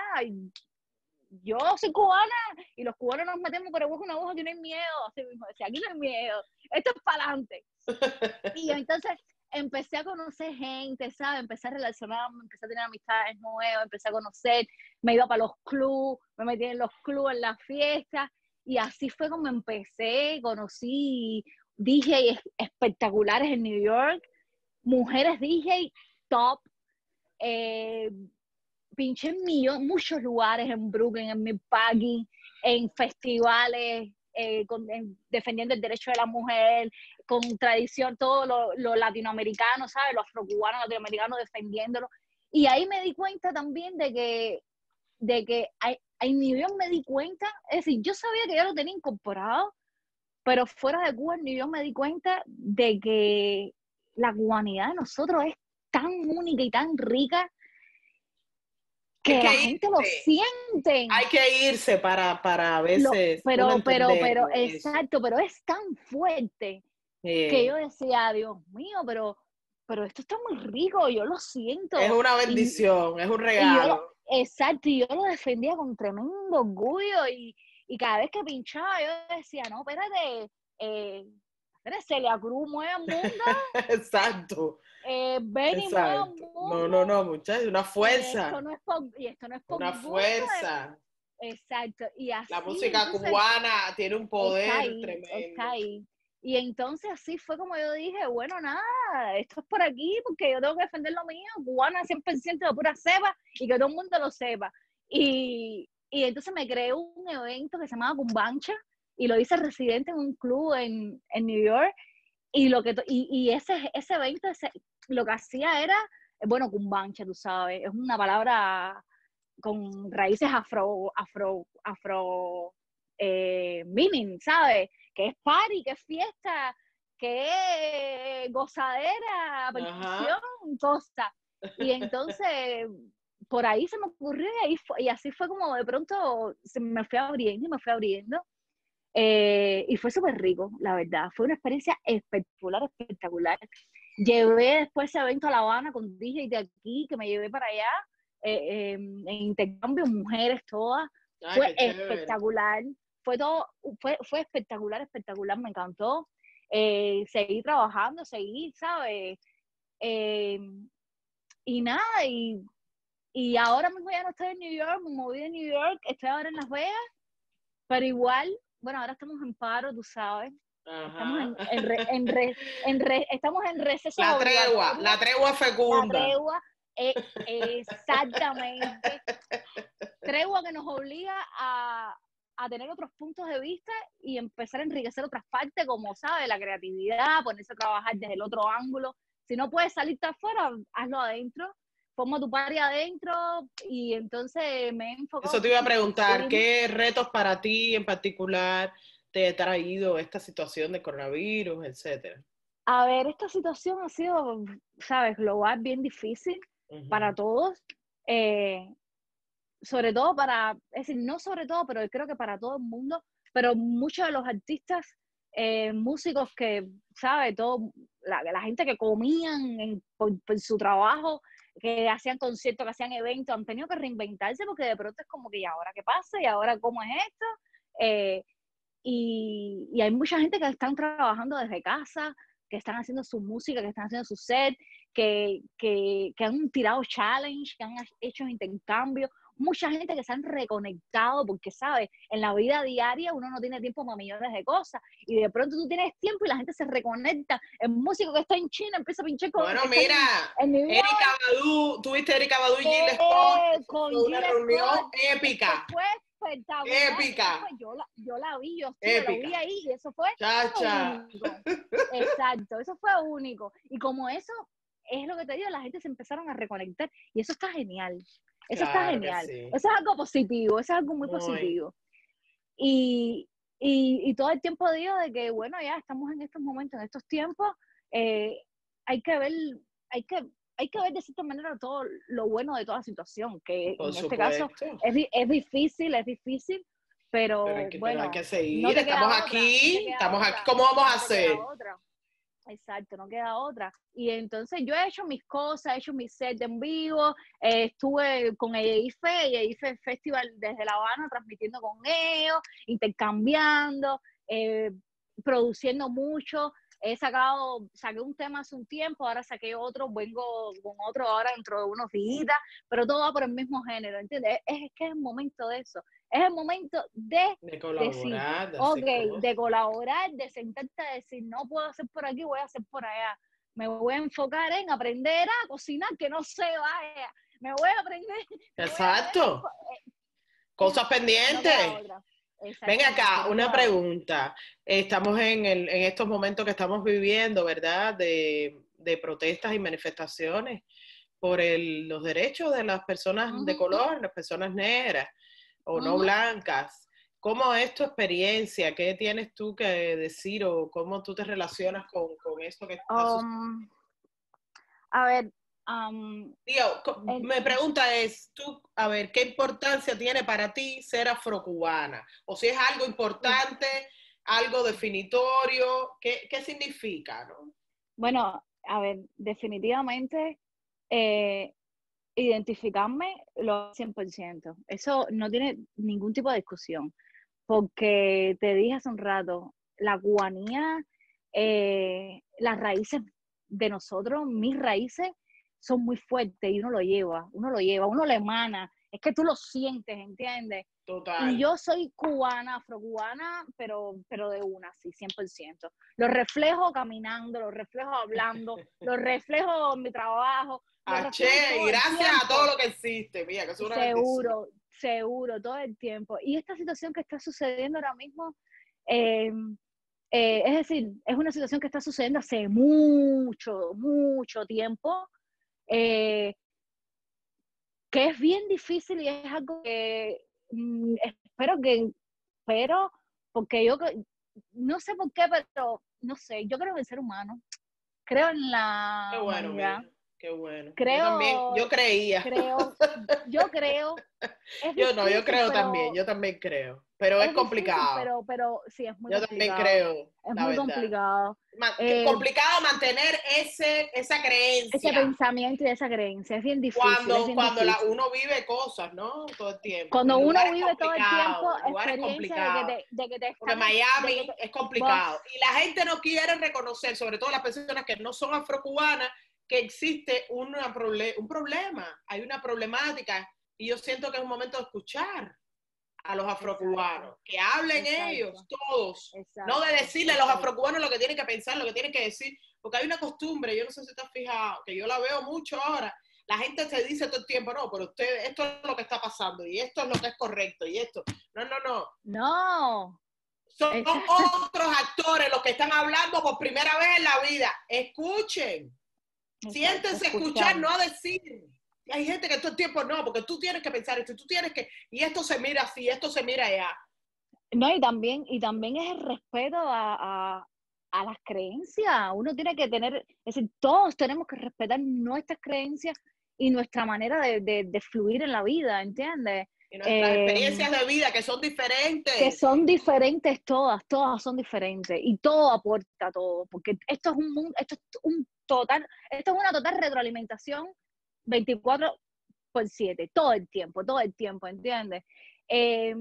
Speaker 1: yo soy cubana y los cubanos nos metemos por el hueco una aguja que no hay miedo. Así mismo decía, aquí no hay miedo, esto es para adelante. Y entonces empecé a conocer gente, ¿sabes? Empecé a relacionarme, empecé a tener amistades nuevas, empecé a conocer, me iba para los clubes, me metí en los clubes, en las fiestas, y así fue como empecé, conocí D Js espectaculares en New York, mujeres D J top, eh, pinché en millón, muchos lugares, en Brooklyn, en Milwaukee, en festivales, eh, con, en, defendiendo el derecho de la mujer, con tradición, todo lo, lo latinoamericano, ¿sabes? Los afrocubanos, latinoamericanos defendiéndolo. Y ahí me di cuenta también de que, de que hay, en New York me di cuenta, es decir, yo sabía que yo lo tenía incorporado, pero fuera de Cuba, en New York me di cuenta de que la cubanidad de nosotros es tan única y tan rica que, que la irse. gente lo siente.
Speaker 2: Hay que irse para, para a veces
Speaker 1: lo, pero,
Speaker 2: uno
Speaker 1: pero, pero,
Speaker 2: eso.
Speaker 1: exacto, pero es tan fuerte eh. que yo decía, Dios mío, pero, pero esto está muy rico, yo lo siento.
Speaker 2: Es una bendición, y, es un regalo.
Speaker 1: Y yo, exacto, y yo lo defendía con tremendo orgullo y, y cada vez que pinchaba yo decía, no, espérate, eh, espérate, Celia Cruz mueve al mundo.
Speaker 2: Exacto.
Speaker 1: Eh, Benny mueve al mundo.
Speaker 2: No, no, no, muchachos, una fuerza.
Speaker 1: Y esto no es por, y esto no es por
Speaker 2: una
Speaker 1: gusto,
Speaker 2: fuerza.
Speaker 1: Es, exacto. Y así,
Speaker 2: la música
Speaker 1: entonces,
Speaker 2: cubana tiene un poder
Speaker 1: está ahí,
Speaker 2: tremendo.
Speaker 1: Está ahí. Y entonces así fue como yo dije, bueno, nada, esto es por aquí porque yo tengo que defender lo mío, cubana cien por ciento de pura cepa y que todo el mundo lo sepa. Y, y entonces me creé un evento que se llamaba Cumbancha y lo hice residente en un club en, en New York. Y, lo que, y, y ese, ese evento, ese, lo que hacía era, bueno, cumbancha, tú sabes, es una palabra con raíces afro, afro, afro eh, meaning, ¿sabes? Que es party, que es fiesta, que es gozadera, percusión, cosa. Y entonces, por ahí se me ocurrió y, ahí fue, y así fue como de pronto se me fue abriendo y me fue abriendo. Eh, y fue súper rico, la verdad. Fue una experiencia espectacular, espectacular. Llevé después ese evento a La Habana con D J de aquí, que me llevé para allá, eh, eh, en intercambio, mujeres todas. Ay, fue espectacular. Fue todo, fue, fue espectacular, espectacular, me encantó. Eh, seguí trabajando, seguí, ¿sabes? Eh, y nada, y, y ahora mismo ya no estoy en New York, me moví de New York, estoy ahora en Las Vegas, pero igual, bueno, ahora estamos en paro, tú sabes. Ajá. Estamos en, en, re, en, re, en re, estamos en receso.
Speaker 2: La tregua, la tregua fecunda.
Speaker 1: La tregua, eh, exactamente. Tregua que nos obliga a, a tener otros puntos de vista y empezar a enriquecer otras partes, como, ¿sabes? La creatividad, ponerse a trabajar desde el otro ángulo. Si no puedes salirte afuera, hazlo adentro. Forma tu party adentro y entonces me he enfocado.
Speaker 2: Eso te iba a preguntar, ¿qué retos para ti en particular te ha traído esta situación de coronavirus, etcétera?
Speaker 1: A ver, esta situación ha sido, sabes, global, bien difícil uh-huh. para todos, eh, sobre todo para, es decir, no sobre todo, pero creo que para todo el mundo, pero muchos de los artistas, eh, músicos que, ¿sabes? Todo, la, la gente que comían en, por, por su trabajo, que hacían conciertos, que hacían eventos, han tenido que reinventarse porque de pronto es como que, ¿y ahora qué pasa? ¿Y ahora cómo es esto? Eh, y, y hay mucha gente que están trabajando desde casa, que están haciendo su música, que están haciendo su set, que, que, que han tirado challenge, que han hecho intercambios, mucha gente que se han reconectado, porque, ¿sabes? En la vida diaria uno no tiene tiempo para millones de cosas, y de pronto tú tienes tiempo y la gente se reconecta. El músico que está en China empieza a pinchar con...
Speaker 2: Bueno, mira,
Speaker 1: en, en
Speaker 2: Erika Badu, tuviste Erika Badu y Jill Scott,
Speaker 1: eh, con
Speaker 2: fue una
Speaker 1: Jill
Speaker 2: reunión
Speaker 1: Scott,
Speaker 2: épica.
Speaker 1: fue espectacular.
Speaker 2: Épica.
Speaker 1: Fue, yo, la, yo la vi, yo, sí, yo lo vi ahí, y eso fue
Speaker 2: Chacha.
Speaker 1: único. Exacto, eso fue único. Y como eso, es lo que te digo, la gente se empezaron a reconectar, y eso está genial. Eso
Speaker 2: Claro
Speaker 1: está genial.
Speaker 2: sí.
Speaker 1: Eso es algo positivo, eso es algo muy, muy. positivo. Y, y, y todo el tiempo digo de que, bueno, ya estamos en estos momentos, en estos tiempos, eh, hay que ver, hay que, hay que ver de cierta manera todo lo bueno de toda la situación, que
Speaker 2: Por
Speaker 1: en
Speaker 2: supuesto.
Speaker 1: este caso es, es difícil, es difícil, pero,
Speaker 2: pero hay que,
Speaker 1: bueno,
Speaker 2: pero hay que seguir,
Speaker 1: no te
Speaker 2: estamos
Speaker 1: queda
Speaker 2: aquí,
Speaker 1: otra, no
Speaker 2: estamos
Speaker 1: otra,
Speaker 2: aquí, ¿cómo vamos
Speaker 1: no
Speaker 2: a hacer?
Speaker 1: Otra. Exacto, no queda otra. Y entonces yo he hecho mis cosas, he hecho mis sets en vivo, eh, estuve con EIFE, y EIFE Festival desde La Habana, transmitiendo con ellos, intercambiando, eh, produciendo mucho. He sacado, saqué un tema hace un tiempo, ahora saqué otro, vengo con otro ahora dentro de unos días, pero todo va por el mismo género, ¿entiendes? Es, es que es el momento de eso. Es el momento de,
Speaker 2: de colaborar,
Speaker 1: decir, de, ok, de colaborar, de sentarte a decir, no puedo hacer por aquí, voy a hacer por allá. Me voy a enfocar en aprender a cocinar, que no se vaya. Me voy a aprender.
Speaker 2: Exacto.
Speaker 1: Voy a aprender.
Speaker 2: Cosas pendientes.
Speaker 1: No
Speaker 2: Ven acá, una pregunta. Estamos en, el, en estos momentos que estamos viviendo, ¿verdad? De, de protestas y manifestaciones por el, los derechos de las personas uh-huh. de color, las personas negras o uh-huh. no blancas. ¿Cómo es tu experiencia? ¿Qué tienes tú que decir o cómo tú te relacionas con, con esto que está
Speaker 1: um,
Speaker 2: sucediendo?
Speaker 1: A ver, um,
Speaker 2: Tío, mi pregunta es, tú, a ver, ¿qué importancia tiene para ti ser afrocubana? O si es algo importante, algo definitorio, ¿qué, qué significa, no?
Speaker 1: Bueno, a ver, definitivamente eh, identificarme lo cien por ciento. Eso no tiene ningún tipo de discusión. Porque te dije hace un rato, la cubanía, eh, las raíces de nosotros, mis raíces, son muy fuertes y uno lo lleva, uno lo lleva, uno lo emana. Es que tú lo sientes, ¿entiendes?
Speaker 2: Total.
Speaker 1: Y yo soy cubana, afrocubana, pero, pero de una, sí, cien por ciento. Lo reflejo caminando, lo reflejo hablando, lo reflejo en mi trabajo.
Speaker 2: Aché, y gracias a todo lo que existe, mira, que es una
Speaker 1: Seguro,
Speaker 2: bendición.
Speaker 1: seguro, todo el tiempo. Y esta situación que está sucediendo ahora mismo, eh, eh, es decir, es una situación que está sucediendo hace mucho, mucho tiempo, eh, que es bien difícil y es algo que mm, espero que, pero, porque yo, no sé por qué, pero, no sé, yo creo en el ser humano, creo en la
Speaker 2: Qué bueno,
Speaker 1: humanidad.
Speaker 2: mira, qué bueno.
Speaker 1: Creo,
Speaker 2: yo también, yo creía.
Speaker 1: Creo, yo creo. Es
Speaker 2: yo
Speaker 1: difícil,
Speaker 2: no, yo creo
Speaker 1: pero,
Speaker 2: también, yo también creo. Pero es, es complicado.
Speaker 1: Difícil, pero, pero sí, es muy
Speaker 2: yo
Speaker 1: complicado.
Speaker 2: Yo también creo,
Speaker 1: es
Speaker 2: la
Speaker 1: muy
Speaker 2: verdad.
Speaker 1: complicado.
Speaker 2: Man,
Speaker 1: eh,
Speaker 2: complicado mantener ese, esa creencia.
Speaker 1: Ese pensamiento y esa creencia, es bien difícil.
Speaker 2: Cuando,
Speaker 1: es bien
Speaker 2: cuando
Speaker 1: difícil.
Speaker 2: La, uno vive cosas, ¿no? Todo el tiempo.
Speaker 1: Cuando
Speaker 2: el
Speaker 1: uno vive todo el tiempo,
Speaker 2: el lugar
Speaker 1: experiencia
Speaker 2: es
Speaker 1: de que te, de que te están,
Speaker 2: Porque Miami
Speaker 1: de que te,
Speaker 2: es complicado.
Speaker 1: vos,
Speaker 2: y la gente no quiere reconocer, sobre todo las personas que no son afrocubanas, que existe una proble- un problema, hay una problemática. Y yo siento que es un momento de escuchar a los afrocubanos, exacto, que hablen exacto, ellos, todos, exacto, no de decirle exacto. a los afrocubanos lo que tienen que pensar, lo que tienen que decir, porque hay una costumbre, yo no sé si te has fijado, que yo la veo mucho ahora, la gente se dice todo el tiempo, no, pero usted, esto es lo que está pasando, y esto es lo que es correcto, y esto, no, no, no.
Speaker 1: No.
Speaker 2: Son exacto. otros actores los que están hablando por primera vez en la vida, escuchen, exacto, siéntense a escuchar, no a decir. Hay gente que todo el tiempo no, porque tú tienes que pensar esto, tú tienes que, y esto se mira así, esto se mira allá.
Speaker 1: No, y también, y también es el respeto a, a, a las creencias. Uno tiene que tener, es decir, todos tenemos que respetar nuestras creencias y nuestra manera de, de, de fluir en la vida, ¿entiendes?
Speaker 2: Y nuestras eh, experiencias de vida, que son diferentes.
Speaker 1: Que son diferentes todas, todas son diferentes, y todo aporta a todo, porque esto es un mundo, esto es un total, esto es una total retroalimentación veinticuatro por siete, todo el tiempo, todo el tiempo, ¿entiendes? Eh,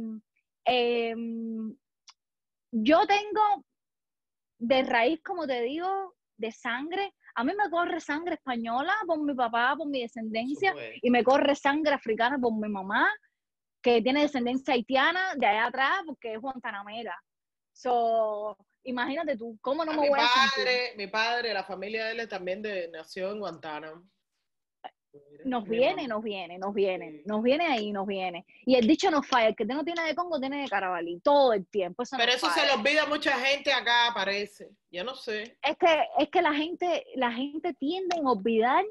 Speaker 1: eh, yo tengo de raíz, como te digo, de sangre. A mí me corre sangre española por mi papá, por mi descendencia,
Speaker 2: Supuesto.
Speaker 1: y me corre sangre africana por mi mamá, que tiene descendencia haitiana de allá atrás, porque es guantanamera. So, imagínate tú, ¿cómo no
Speaker 2: A
Speaker 1: me
Speaker 2: mi
Speaker 1: voy a sentir?
Speaker 2: padre, mi padre, la familia de él también de, nació en Guantánamo.
Speaker 1: Nos
Speaker 2: Mi
Speaker 1: viene,
Speaker 2: mamá.
Speaker 1: nos viene, nos viene,
Speaker 2: Sí.
Speaker 1: nos viene ahí, nos viene. Y el dicho no falla, el que no tiene de Congo tiene de Carabalí, todo el tiempo, eso no
Speaker 2: Pero eso se
Speaker 1: falla.
Speaker 2: le olvida a mucha gente acá, parece. Yo no sé.
Speaker 1: Es que, es que la gente, la gente tiende a olvidar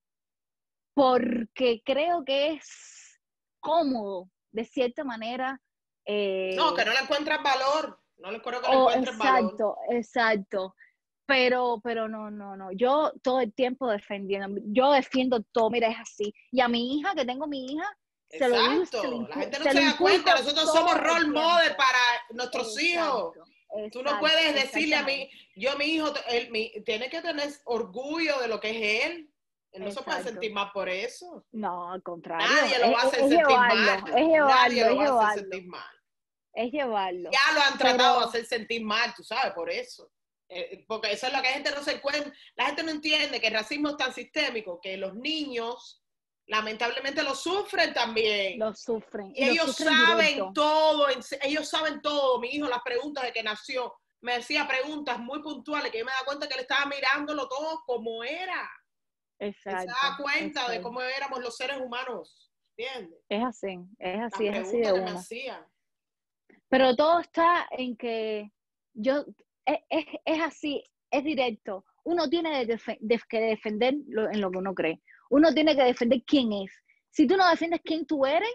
Speaker 1: porque creo que es cómodo, de cierta manera.
Speaker 2: No, que
Speaker 1: Eh,
Speaker 2: no le encuentran valor. No le creo que le
Speaker 1: oh,
Speaker 2: encuentren valor.
Speaker 1: exacto, exacto. Pero, pero no, no, no. Yo todo el tiempo defendiendo, yo defiendo todo, mira, es así. Y a mi hija, que tengo mi hija, se lo digo y se lo,
Speaker 2: Exacto. La
Speaker 1: incu-
Speaker 2: gente no
Speaker 1: se
Speaker 2: se
Speaker 1: lo
Speaker 2: da cuenta.
Speaker 1: inculco
Speaker 2: Nosotros somos
Speaker 1: todo el
Speaker 2: role model
Speaker 1: tiempo.
Speaker 2: para nuestros hijos.
Speaker 1: Exacto,
Speaker 2: Tú no
Speaker 1: exacto,
Speaker 2: puedes decirle a mí,
Speaker 1: exactamente.
Speaker 2: yo, mi hijo, él mi, tiene que tener orgullo de lo que es él. Él no se puede
Speaker 1: Exacto.
Speaker 2: sentir mal por eso.
Speaker 1: No, al contrario,
Speaker 2: Nadie lo
Speaker 1: es,
Speaker 2: va a
Speaker 1: es,
Speaker 2: hacer
Speaker 1: es
Speaker 2: sentir
Speaker 1: llevarlo,
Speaker 2: mal.
Speaker 1: es
Speaker 2: Nadie
Speaker 1: llevarlo,
Speaker 2: lo
Speaker 1: es
Speaker 2: va a hacer
Speaker 1: llevarlo,
Speaker 2: sentir mal.
Speaker 1: es llevarlo.
Speaker 2: Ya lo han tratado de
Speaker 1: Pero,
Speaker 2: hacer sentir mal, tú sabes, por eso. Eh, porque eso es lo que la gente no se encuentra. La gente no entiende que el racismo es tan sistémico que los niños lamentablemente lo sufren también.
Speaker 1: lo sufren,
Speaker 2: Y
Speaker 1: y lo
Speaker 2: ellos
Speaker 1: sufren
Speaker 2: saben
Speaker 1: directo.
Speaker 2: todo, ellos saben todo. Mi hijo, las preguntas de que nació, me hacía preguntas muy puntuales que yo me da cuenta que él estaba mirándolo todo como era. Él se
Speaker 1: Exacto,
Speaker 2: daba cuenta
Speaker 1: exacto.
Speaker 2: de cómo éramos los seres humanos, ¿entiendes?
Speaker 1: Es así, es
Speaker 2: Las
Speaker 1: así, es así de
Speaker 2: preguntas que me
Speaker 1: uno.
Speaker 2: hacían.
Speaker 1: Pero todo está en que yo, es, es, es así, es directo. Uno tiene de defe- de- que defender lo, en lo que uno cree. Uno tiene que defender quién es. Si tú no defiendes quién tú eres,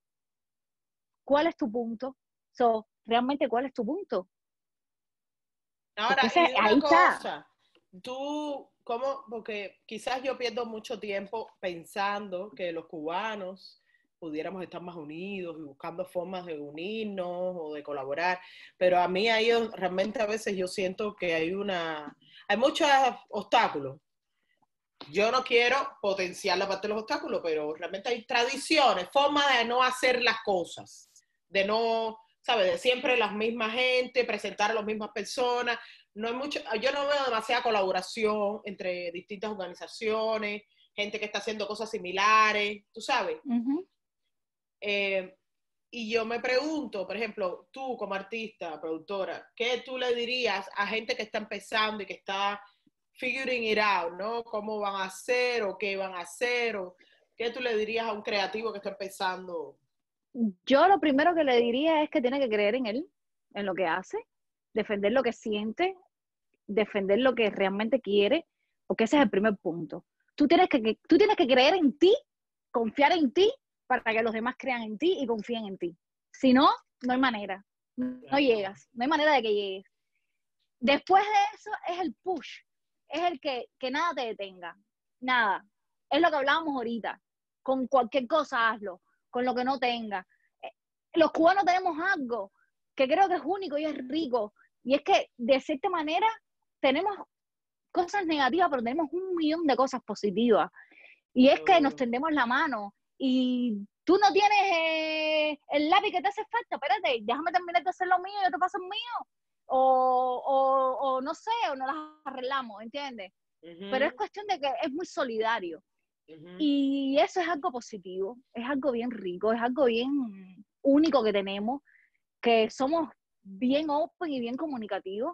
Speaker 1: ¿cuál es tu punto? So, realmente, ¿cuál es tu punto? Porque
Speaker 2: Ahora,
Speaker 1: ese,
Speaker 2: y una
Speaker 1: ahí está.
Speaker 2: cosa, tú, ¿cómo? Porque quizás yo pierdo mucho tiempo pensando que los cubanos pudiéramos estar más unidos y buscando formas de unirnos o de colaborar, pero a mí ahí realmente a veces yo siento que hay una, hay muchos obstáculos. Yo no quiero potenciar la parte de los obstáculos, pero realmente hay tradiciones, formas de no hacer las cosas, de no, ¿sabes? De siempre las mismas gente, presentar a las mismas personas. No hay mucho, yo no veo demasiada colaboración entre distintas organizaciones, gente que está haciendo cosas similares, tú sabes.
Speaker 1: Uh-huh.
Speaker 2: Eh, y yo me pregunto, por ejemplo, tú como artista, productora, ¿qué tú le dirías a gente que está empezando y que está figuring it out, ¿no? ¿Cómo van a hacer o qué van a hacer? O ¿qué tú le dirías a un creativo que está empezando?
Speaker 1: Yo lo primero que le diría es que tiene que creer en él, en lo que hace, defender lo que siente, defender lo que realmente quiere, porque ese es el primer punto. Tú tienes que, que, tú tienes que creer en ti, confiar en ti, para que los demás crean en ti y confíen en ti. Si no, no hay manera. No llegas, no hay manera de que llegues. Después de eso es el push, es el que, que nada te detenga, nada. Es lo que hablábamos ahorita. Con cualquier cosa hazlo, con lo que no tenga. Los cubanos tenemos algo que creo que es único y es rico, y es que de cierta manera tenemos cosas negativas, pero tenemos un millón de cosas positivas. Y es que nos tendemos la mano. Y tú no tienes eh, el lápiz que te hace falta, espérate, déjame terminar de hacer lo mío y yo te paso el mío. O, o, o no sé, o no las arreglamos, ¿entiendes? Uh-huh. Pero es cuestión de que es muy solidario. Uh-huh. Y eso es algo positivo, es algo bien rico, es algo bien único que tenemos, que somos bien open y bien comunicativos.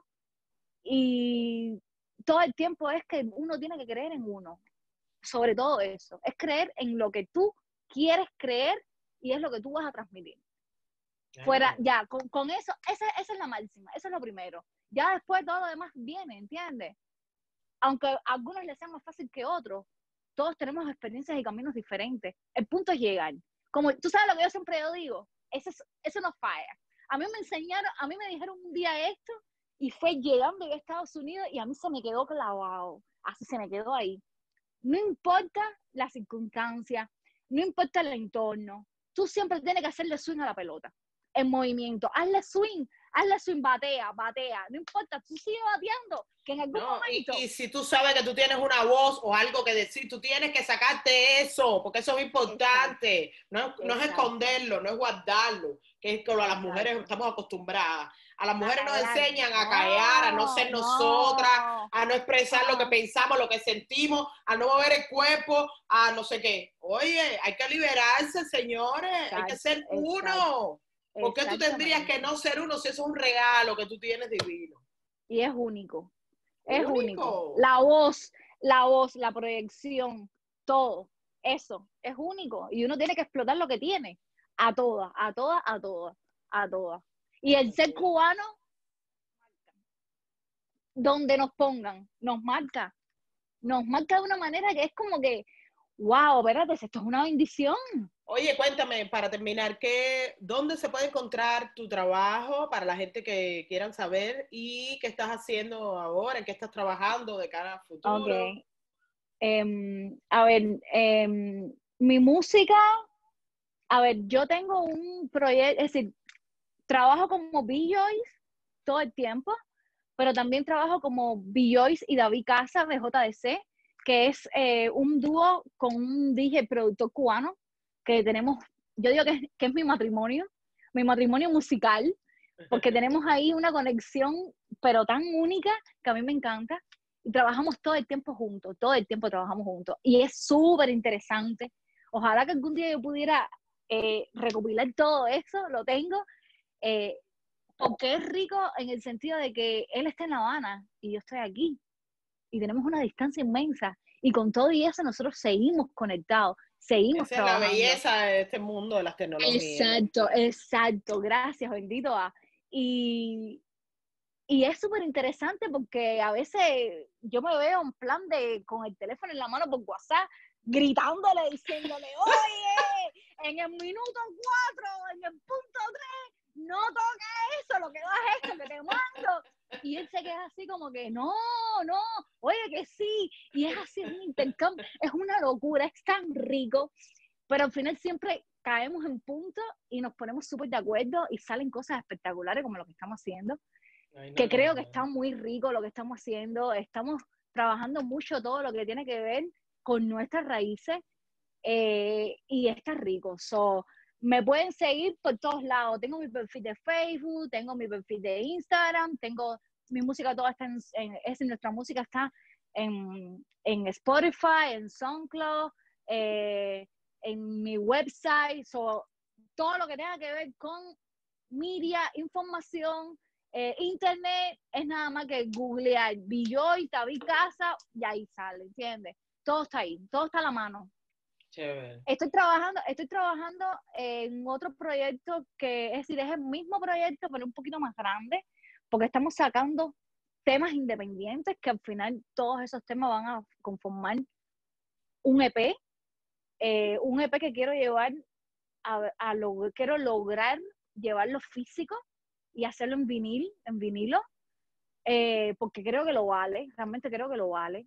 Speaker 1: Y todo el tiempo es que uno tiene que creer en uno. Sobre todo eso, es creer en lo que tú quieres creer y es lo que tú vas a transmitir. Fuera, ya, con, con eso, esa, esa es la máxima, eso es lo primero. Ya después todo lo demás viene, ¿entiendes? Aunque a algunos les sea más fácil que a otros, todos tenemos experiencias y caminos diferentes. El punto es llegar. Como tú sabes lo que yo siempre yo digo, eso, eso no falla. A mí me enseñaron, a mí me dijeron un día esto y fue llegando a Estados Unidos y a mí se me quedó clavado, así se me quedó ahí. No importa la circunstancia, no importa el entorno, tú siempre tienes que hacerle swing a la pelota. en movimiento. Hazle swing, hazle swing, batea, batea. No importa, tú sigues bateando, que en algún
Speaker 2: no,
Speaker 1: momento...
Speaker 2: Y, y si tú sabes que tú tienes una voz o algo que decir, tú tienes que sacarte eso, porque eso es importante. No, no es esconderlo, no es guardarlo, que es como a las mujeres estamos acostumbradas. A las mujeres nos enseñan a callar, a no ser nosotras, a no expresar lo que pensamos, lo que sentimos, a no mover el cuerpo, a no sé qué. Oye, hay que liberarse, señores, exacto, hay que ser uno. ¿Por qué tú tendrías que no ser uno si eso es un regalo que tú tienes divino?
Speaker 1: Y es único, es único.
Speaker 2: único.
Speaker 1: La voz, la voz, la proyección, todo, eso es único. Y uno tiene que explotar lo que tiene, a todas, a todas, a todas, a todas. Y el ser cubano, donde nos pongan, nos marca, nos marca de una manera que es como que, wow, espérate, esto es una bendición.
Speaker 2: Oye, cuéntame, para terminar, ¿qué, ¿dónde se puede encontrar tu trabajo para la gente que quieran saber y qué estás haciendo ahora, en qué estás trabajando de cara a futuro?
Speaker 1: Ok. Um, a ver, um, mi música, a ver, yo tengo un proyecto, es decir, trabajo como B-Joyce todo el tiempo, pero también trabajo como B-Joyce y David Casa de J D C, que es eh, un dúo con un D J productor cubano, que tenemos, yo digo que es, que es mi matrimonio, mi matrimonio musical, porque tenemos ahí una conexión, pero tan única, que a mí me encanta, y trabajamos todo el tiempo juntos, todo el tiempo trabajamos juntos, y es súper interesante. Ojalá que algún día yo pudiera eh, recopilar todo eso, lo tengo, eh, porque es rico en el sentido de que él está en La Habana y yo estoy aquí, y tenemos una distancia inmensa, y con todo y eso nosotros seguimos conectados, seguimos
Speaker 2: Esa
Speaker 1: trabajando.
Speaker 2: es la belleza de este mundo de las tecnologías.
Speaker 1: Exacto, exacto, gracias, bendito a. Y, y es súper interesante porque a veces yo me veo en plan de con el teléfono en la mano por WhatsApp, gritándole, diciéndole, oye, en el minuto cuatro, en el punto tres, no toques eso, lo que no es esto, que te mando. Y él se queda así como que, no, no, oye, que sí. Y es así, es un intercambio, es una locura, es tan rico. Pero al final siempre caemos en punto y nos ponemos súper de acuerdo y salen cosas espectaculares como lo que estamos haciendo. Ay, no, que creo no, no. que está muy rico lo que estamos haciendo. Estamos trabajando mucho todo lo que tiene que ver con nuestras raíces eh, y está rico. So, me pueden seguir por todos lados. Tengo mi perfil de Facebook, tengo mi perfil de Instagram, tengo mi música toda está en, en, es, nuestra música está en, en Spotify, en SoundCloud, eh, en mi website. So, todo lo que tenga que ver con media, información, Eh, internet, es nada más que googlear B-Joyce, David Casa, y ahí sale, ¿entiendes? Todo está ahí, todo está a la mano.
Speaker 2: Chévere.
Speaker 1: Estoy trabajando, estoy trabajando en otro proyecto que, es decir, es el mismo proyecto, pero un poquito más grande, porque estamos sacando temas independientes que al final todos esos temas van a conformar un E P, eh, un E P que quiero llevar, a, a lo, quiero lograr llevarlo físico y hacerlo en vinil, en vinilo, eh, porque creo que lo vale, realmente creo que lo vale,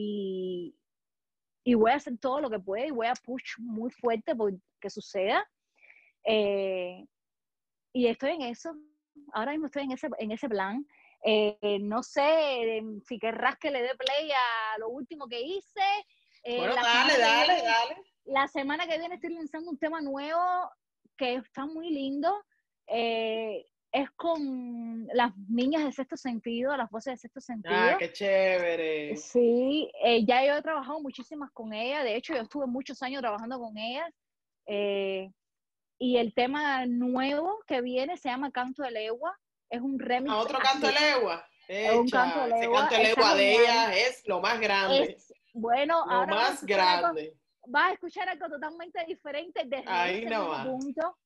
Speaker 1: y, y voy a hacer todo lo que pueda y voy a push muy fuerte por que suceda, eh, y estoy en eso, ahora mismo estoy en ese, en ese plan, eh, no sé si querrás que le dé play a lo último que hice, eh,
Speaker 2: bueno,
Speaker 1: la
Speaker 2: dale, dale,
Speaker 1: viene,
Speaker 2: dale.
Speaker 1: La semana que viene estoy lanzando un tema nuevo que está muy lindo, eh, es con las niñas de Sexto Sentido, las voces de Sexto Sentido.
Speaker 2: Ah, qué chévere.
Speaker 1: Sí, eh, ya yo he trabajado muchísimas con ellas, de hecho yo estuve muchos años trabajando con ellas, eh, y el tema nuevo que viene se llama Canto de Legua, es un remix.
Speaker 2: Ah, otro
Speaker 1: así,
Speaker 2: canto de legua.
Speaker 1: es un canto de legua.
Speaker 2: Ese canto de legua de ellas es lo más grande.
Speaker 1: Es, bueno,
Speaker 2: lo
Speaker 1: ahora
Speaker 2: más grande.
Speaker 1: Algo, vas a escuchar algo totalmente diferente desde
Speaker 2: Ahí
Speaker 1: ese
Speaker 2: no
Speaker 1: mismo
Speaker 2: va.
Speaker 1: punto.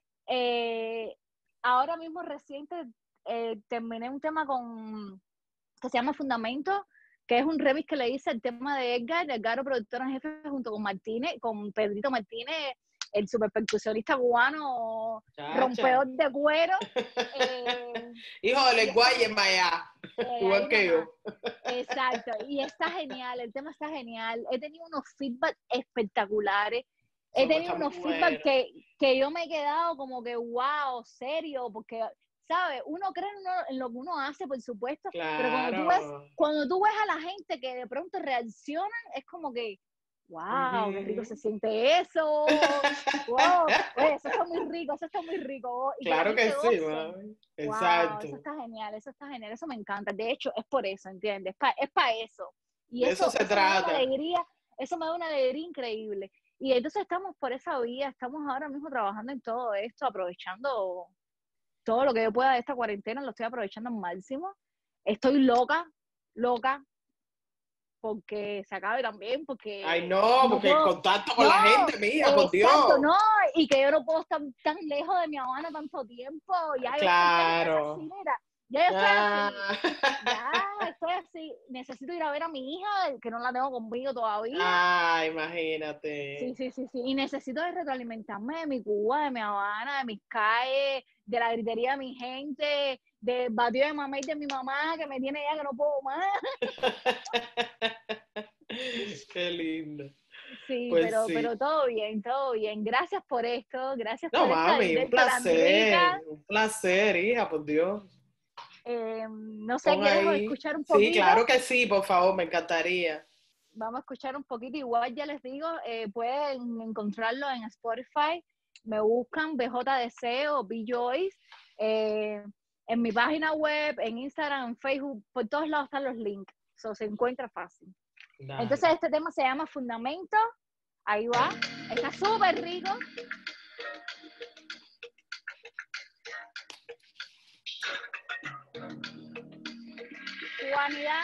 Speaker 1: Eh, ahora mismo reciente eh, terminé un tema con que se llama Fundamento, que es un remix que le hice el tema de Edgar, Edgar, productor en jefe, junto con Martínez, con Pedrito Martínez, el super percusionista cubano, Chacha. Rompeor de cuero. Eh,
Speaker 2: Hijo del Guayemaya,
Speaker 1: eh,
Speaker 2: igual que yo.
Speaker 1: Exacto, y está genial, el tema está genial. He tenido unos feedback espectaculares. he
Speaker 2: Eso
Speaker 1: tenido
Speaker 2: está muy
Speaker 1: unos feedback
Speaker 2: bueno.
Speaker 1: que, que yo me he quedado como que, wow, serio, porque, ¿sabes? Uno cree en, uno, en lo que uno hace, por supuesto, pero cuando tú ves,
Speaker 2: Claro.
Speaker 1: cuando tú ves a la gente que de pronto reaccionan, es como que, wow, qué rico se
Speaker 2: Ujú.
Speaker 1: siente eso, wow, oye, eso está muy rico, eso está muy rico, y que la
Speaker 2: Claro que
Speaker 1: gente
Speaker 2: sí,
Speaker 1: goce.
Speaker 2: mami.
Speaker 1: Wow, eso
Speaker 2: Exacto.
Speaker 1: está genial, eso está genial, eso me encanta. De hecho, es por eso, ¿entiendes? Pa- es para eso. Y
Speaker 2: De eso
Speaker 1: eso,
Speaker 2: se
Speaker 1: eso me da una
Speaker 2: trata.
Speaker 1: alegría, eso me da una alegría increíble. Y entonces estamos por esa vía, estamos ahora mismo trabajando en todo esto, aprovechando todo lo que yo pueda de esta cuarentena, lo estoy aprovechando al máximo. Estoy loca, loca, porque se acabe también,
Speaker 2: Ay,
Speaker 1: porque
Speaker 2: no,
Speaker 1: no
Speaker 2: porque el
Speaker 1: puedo,
Speaker 2: contacto con
Speaker 1: no,
Speaker 2: la gente, mía, por
Speaker 1: exacto,
Speaker 2: Dios.
Speaker 1: no, y que yo no puedo estar tan lejos de mi Habana tanto tiempo, ya yo estoy, ya yo estoy así,
Speaker 2: Claro.
Speaker 1: mira, ya yo estoy así,
Speaker 2: Ah.
Speaker 1: ya estoy así, necesito ir a ver a mi hija, que no la tengo conmigo todavía,
Speaker 2: Ah,
Speaker 1: sí,
Speaker 2: imagínate.
Speaker 1: sí, sí, sí, y necesito de retroalimentarme de mi Cuba, de mi Habana, de mis calles, de la gritería de mi gente, del batido de mamá y de mi mamá, que me tiene ya que no puedo más.
Speaker 2: Qué lindo.
Speaker 1: Sí,
Speaker 2: Pues
Speaker 1: pero,
Speaker 2: sí.
Speaker 1: pero todo bien, todo bien. Gracias por esto, gracias
Speaker 2: No,
Speaker 1: por esta
Speaker 2: mami, un
Speaker 1: directa tan
Speaker 2: placer,
Speaker 1: rica.
Speaker 2: un placer, hija, por Dios.
Speaker 1: Eh, no sé,
Speaker 2: Pon
Speaker 1: ¿quieres
Speaker 2: ahí.
Speaker 1: escuchar un
Speaker 2: Sí,
Speaker 1: poquito?
Speaker 2: claro que sí, por favor, me encantaría.
Speaker 1: Vamos a escuchar un poquito. Igual ya les digo, eh, pueden encontrarlo en Spotify. Me buscan B J D C o B Joyce. Eh, en mi página web, en Instagram, en Facebook, por todos lados están los links. Eso se encuentra fácil. Entonces,
Speaker 2: Dale.
Speaker 1: este tema se llama Fundamento. Ahí va. Está súper rico. Juanidad.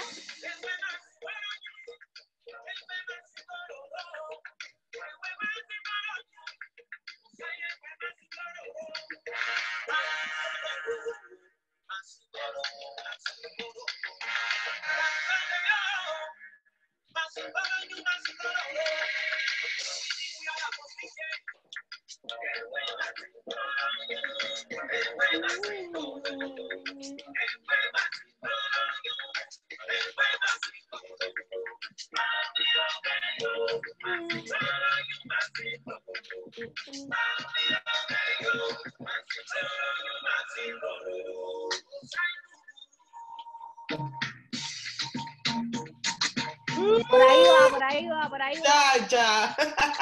Speaker 1: Por ahí va, por ahí va, por ahí va.
Speaker 2: Chacha.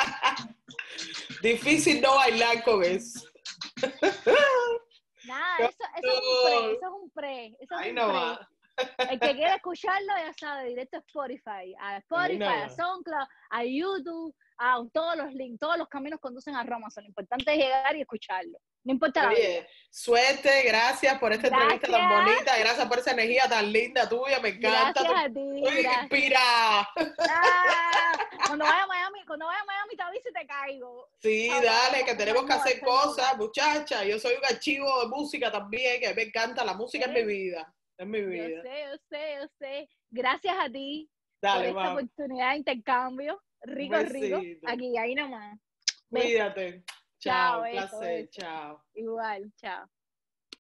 Speaker 2: Difícil no bailar con eso.
Speaker 1: Nada, eso, eso es un pre, eso
Speaker 2: No.
Speaker 1: es un pre, eso es
Speaker 2: Ahí
Speaker 1: un
Speaker 2: no
Speaker 1: pre.
Speaker 2: va.
Speaker 1: El que quiera escucharlo ya sabe, directo a Spotify, a
Speaker 2: Ahí
Speaker 1: Spotify,
Speaker 2: no
Speaker 1: a
Speaker 2: va.
Speaker 1: SoundCloud, a YouTube, a todos los links, todos los caminos conducen a Roma. Lo importante es llegar y escucharlo, no importa la vía.
Speaker 2: Oye, suerte, gracias por esta entrevista tan
Speaker 1: Gracias,
Speaker 2: bonita, gracias por esa energía tan linda tuya, me encanta.
Speaker 1: gracias
Speaker 2: Estoy
Speaker 1: a ti,
Speaker 2: estoy
Speaker 1: gracias.
Speaker 2: inspirada.
Speaker 1: Ah, cuando vaya a Miami, cuando vaya a Miami te aviso y te caigo.
Speaker 2: Sí,
Speaker 1: Chao, te
Speaker 2: dale,
Speaker 1: vamos,
Speaker 2: que tenemos que
Speaker 1: no,
Speaker 2: hacer
Speaker 1: estoy loca.
Speaker 2: cosas, muchacha. Yo soy un archivo de música también, que me encanta. La música es mi
Speaker 1: ¿Eh?
Speaker 2: vida, es mi
Speaker 1: Yo
Speaker 2: vida.
Speaker 1: sé, yo sé, yo sé. Gracias a ti por
Speaker 2: Dale,
Speaker 1: esta
Speaker 2: mami.
Speaker 1: oportunidad de intercambio.
Speaker 2: Un
Speaker 1: Rico, rico.
Speaker 2: besito.
Speaker 1: Aquí, ahí nomás. Besos.
Speaker 2: Cuídate.
Speaker 1: Chao,
Speaker 2: Chao,
Speaker 1: beso,
Speaker 2: placer,
Speaker 1: beso.
Speaker 2: chao.
Speaker 1: Igual, chao.